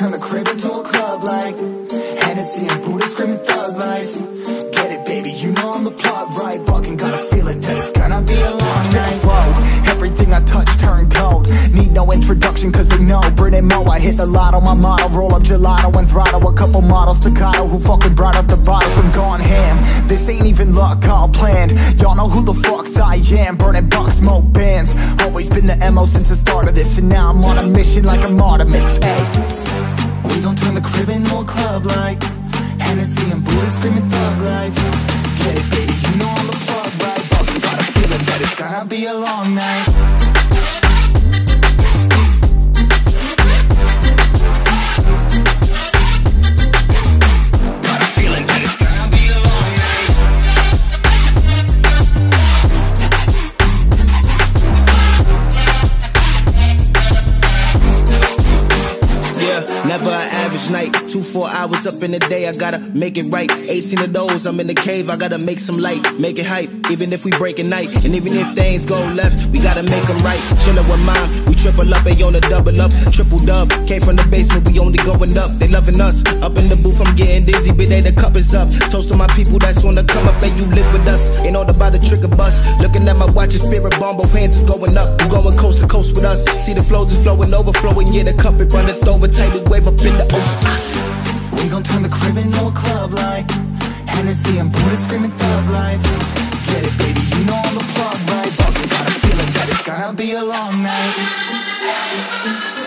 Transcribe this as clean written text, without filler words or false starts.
turn the crib into a club like Hennessy and Buddha screaming thug life. Get it, baby, you know I'm the plug, right? Fucking got a feeling that it's gonna be a long night. Whoa, everything I touch turn cold. Need no introduction cause they know Brit and Mo, I hit the lotto, my motto. Roll up gelato and throttle a couple models staccato who fucking brought up the bottles. I'm gone ham, this ain't even luck, all planned. Y'all know who the fucks I am. Burning bucks, smoke bands. Always been the MO since the start of this, and now I'm on a mission like I'm Artemis. Hey, we gon' turn the crib into a club like Hennessy and Buddha screaming thug life. Get it, baby, you know I'm the plug, right? Fucking got a feeling that it's gonna be a long night. Never an average night, 2-4 hours up in the day, I gotta make it right. 18 of those, I'm in the cave, I gotta make some light, make it hype, even if we break a night. And even if things go left, we gotta make them right. Chillin' with mine, we triple up, they on a double up, triple dub. Came from the basement, we only going up, they loving us. Up in the booth, I'm getting dizzy, but they the cup is up. Toast to my people that's on the come up, and you live with us. Ain't all about the trick of bus. Looking at my watch, your spirit bomb, both hands is going up. You going coast to coast with us. See the flows is flowing, overflowing, yeah, the cup it runneth over, tidal wave up in the ocean. We gon' turn the crib into a club like Hennessy and Buddha screaming thug life. Get it, baby, you know I'm the plug, right? But we got a feeling that it's gonna be a long night.